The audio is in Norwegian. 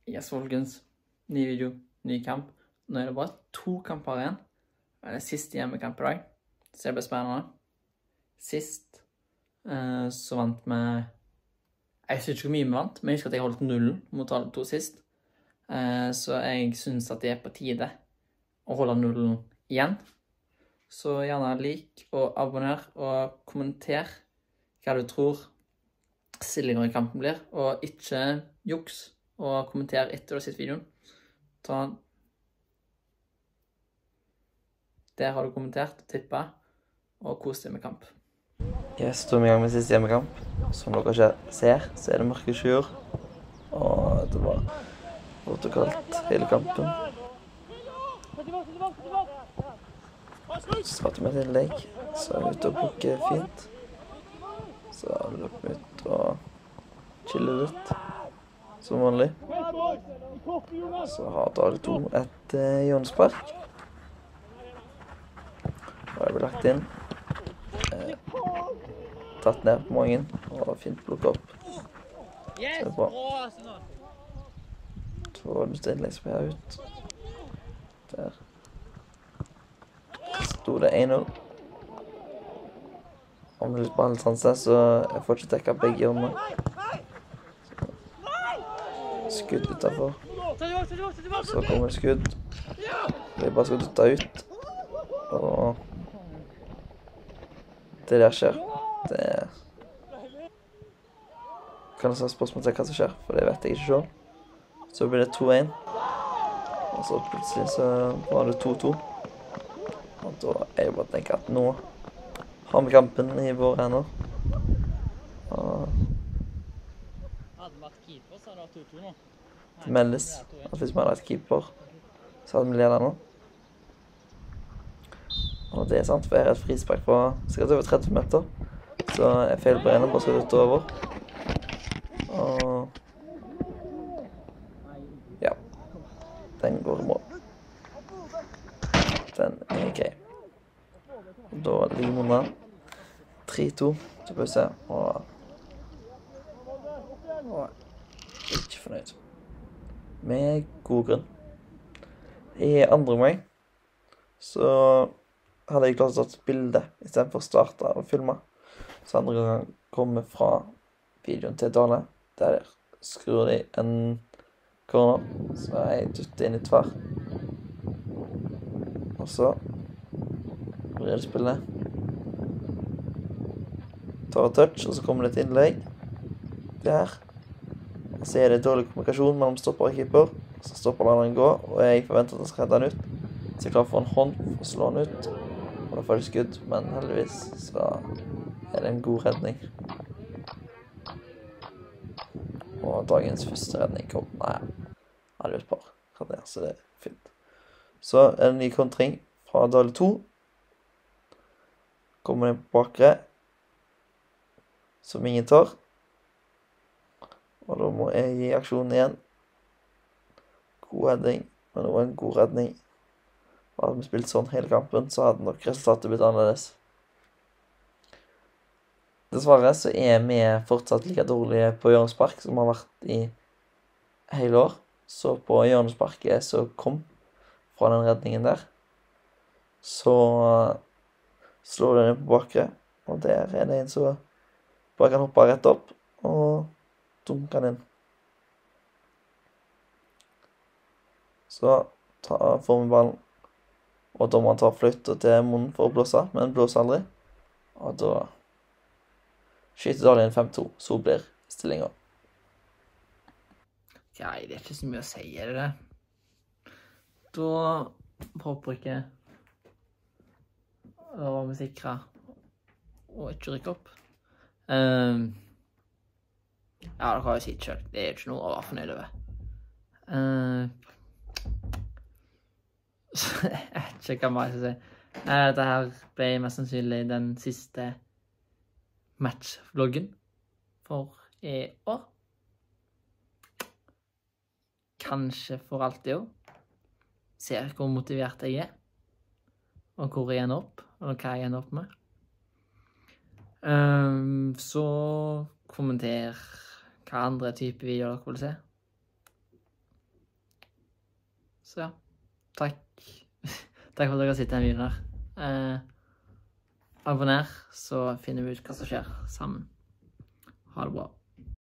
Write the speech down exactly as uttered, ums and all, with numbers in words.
Yes, folkens. Ny video, ny kamp. Nå er det bare to kamper igjen. Det er det siste hjemmekamp i dag. Så det blir spennende. Sist eh, så vant vi... Jeg husker ikke hvor mye vi vant, men jeg husker at jeg holdt nullen mot alle to sist. Eh, så jeg synes at det er på tide å holde nullen igjen. Så gjerne lik og abonner og kommenter hva du tror stillingen i kampen blir. Og ikke juks og kommenter etter du har sett videoen. Ta Der har du kommentert, tippet og kos deg med kamp. Yes, da er vi i gang med siste hjemmekamp. Som dere ikke ser, så er det mørke skyer. Og det var vått og kaldt hele kampen. Så starter vi et innlegg, så er vi ute og plukker fint. Så løper vi ut og chiller litt, som vanlig. Så har Dale to et eh, hjørnespark. Da er vi lagt inn. Eh, tatt ned på magen og fint plukket opp. Så er det bra. Så var det nytt innlegg som er ut. Der. Så stod det en null. Om det er litt ballsanse, så jeg får ikke dekket begge hjørnene. Skudd utenfor. Så kommer det skudd. Det er bare skal dutta ut. Og det der skjer. Det er... Kan jeg svare spørsmål til hva som skjer, for det vet jeg ikke selv. Så blir det to en. Og så plutselig så var det to to. Og da er jeg bare tenkt at nå har vi kampen i våre hender. Og Hadde vi vært keeper, så hadde det vært to to nå. det meldes at hvis vi hadde vært keeper, så hadde vi ledet nå. Og det er sant, for jeg har et frispark på sikkert over tretti meter. Så jeg feiler på en og bare skal ut over. Og ja, den går i mål. Den er grei. Og da ligger vi under tre to til pause, og, og ikke fornøyd. Med god grunn. I andre omgang så hadde jeg klart å ta et bilde i stedet for å starte og filme. Så andre gangen kommer fra videoen til Dale. Der skrur de en corner, så jeg dytter inn i tverr. Og så blir det spillet. Tar et touch, og så kommer det et innlegg. Der. Og så er det dårlig kommunikasjon mellom stopper og keeper. Så stopper den den går, og jeg forventer at den skal redde den ut. Så jeg klarer å få en hånd for å slå den ut. Og da får jeg skudd, men heldigvis så er det en god redning. Og dagens første redning kom. Nei, jeg hadde jo et par redninger, så det er fint. Så er det en ny kontring fra Dale to. Kommer den på bakre, som ingen tar. Og da må jeg gi aksjonen igjen. God redning, men det var en god redning. Og hadde vi spilt sånn hele kampen, så hadde nok resultatet blitt annerledes. Dessverre så er vi fortsatt like dårlige på hjørnespark som har vært i hele år. Så på hjørnesparket så kom fra den redningen der, så slår den inn på bakre, og der er det en som bare kan hoppe rett opp og dunke den inn. Så ta, får vi ballen. Og dommeren tar fløyta til munnen for å blåse, men blåser aldri. Og da skyter Dale inn fem to, så blir stillingen. Ja, det er ikke så mye å si, er det det? Da håper jeg ikke da var vi sikre og ikke rykke opp. Um, ja, det kan jeg si selv. Det er ikke noe å være fornøyd over. Uh, Jeg vet ikke hva jeg skal si. Dette her ble mest sannsynlig den siste match-vloggen for i år. Kanskje for alltid også. Ser hvor motivert jeg er. Og hvor jeg ender opp. Og hva jeg ender opp med. Um, så kommenter hva andre typer videoer dere vil se. Så ja, takk. Takk for at dere sitter i den videoen her. Eh, abonner, så finner vi ut hva som skjer sammen. Ha det bra.